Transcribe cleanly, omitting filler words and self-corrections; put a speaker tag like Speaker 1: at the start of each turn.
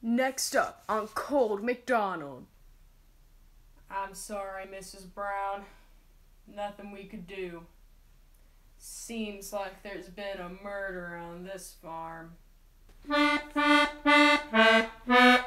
Speaker 1: Next up on Cold Macdonald.
Speaker 2: I'm sorry, Mrs. Brown. Nothing we could do. Seems like there's been a murder on this farm.